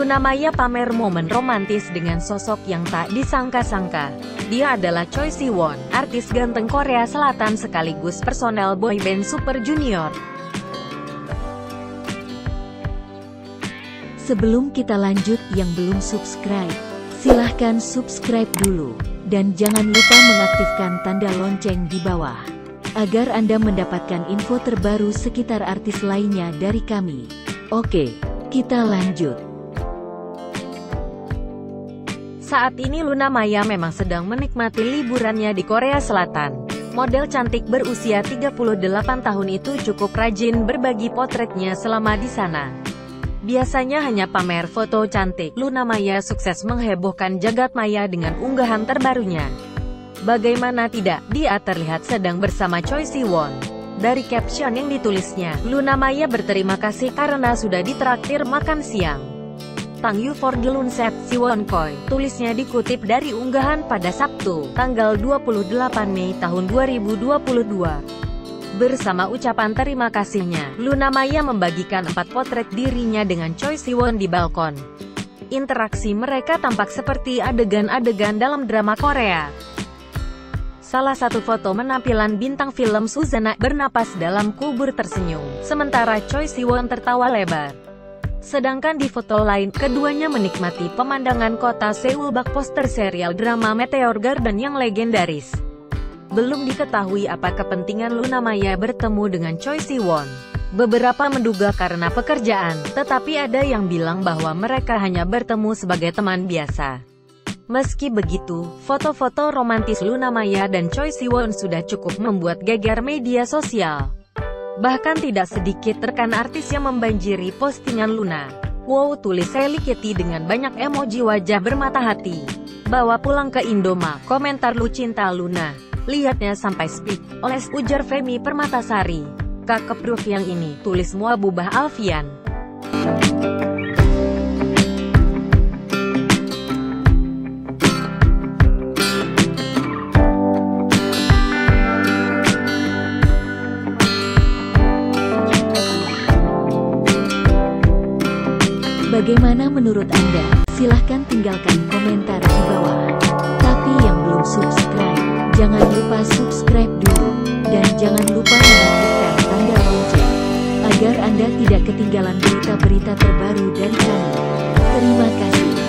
Luna Maya pamer momen romantis dengan sosok yang tak disangka-sangka. Dia adalah Choi Siwon, artis ganteng Korea Selatan sekaligus personel boyband Super Junior. Sebelum kita lanjut, yang belum subscribe, silahkan subscribe dulu. Dan jangan lupa mengaktifkan tanda lonceng di bawah, agar Anda mendapatkan info terbaru sekitar artis lainnya dari kami. Oke, kita lanjut. Saat ini Luna Maya memang sedang menikmati liburannya di Korea Selatan. Model cantik berusia 38 tahun itu cukup rajin berbagi potretnya selama di sana. Biasanya hanya pamer foto cantik, Luna Maya sukses menghebohkan jagat maya dengan unggahan terbarunya. Bagaimana tidak, dia terlihat sedang bersama Choi Siwon. Dari caption yang ditulisnya, Luna Maya berterima kasih karena sudah ditraktir makan siang. "Thank you for the lunch, Siwon Koi," tulisnya dikutip dari unggahan pada Sabtu, tanggal 28 Mei tahun 2022. Bersama ucapan terima kasihnya, Luna Maya membagikan 4 potret dirinya dengan Choi Siwon di balkon. Interaksi mereka tampak seperti adegan-adegan dalam drama Korea. Salah satu foto menampilan bintang film Suzana bernapas dalam kubur tersenyum, sementara Choi Siwon tertawa lebar. Sedangkan di foto lain, keduanya menikmati pemandangan kota Seoul bak poster serial drama Meteor Garden yang legendaris. Belum diketahui apa kepentingan Luna Maya bertemu dengan Choi Siwon. Beberapa menduga karena pekerjaan, tetapi ada yang bilang bahwa mereka hanya bertemu sebagai teman biasa. Meski begitu, foto-foto romantis Luna Maya dan Choi Siwon sudah cukup membuat geger media sosial. Bahkan tidak sedikit rekan artis yang membanjiri postingan Luna. "Wow," tulis Sally Kitty dengan banyak emoji wajah bermata hati. "Bawa pulang ke Indoma," komentar "Lu cinta Luna. Lihatnya sampai speak," oles ujar Femi Permatasari. "Kakep proof yang ini," tulis Muabubah Alfian. Bagaimana menurut Anda? Silahkan tinggalkan komentar di bawah. Tapi yang belum subscribe, jangan lupa subscribe dulu. Dan jangan lupa mengaktifkan tanda lonceng, agar Anda tidak ketinggalan berita-berita terbaru dari kami. Terima kasih.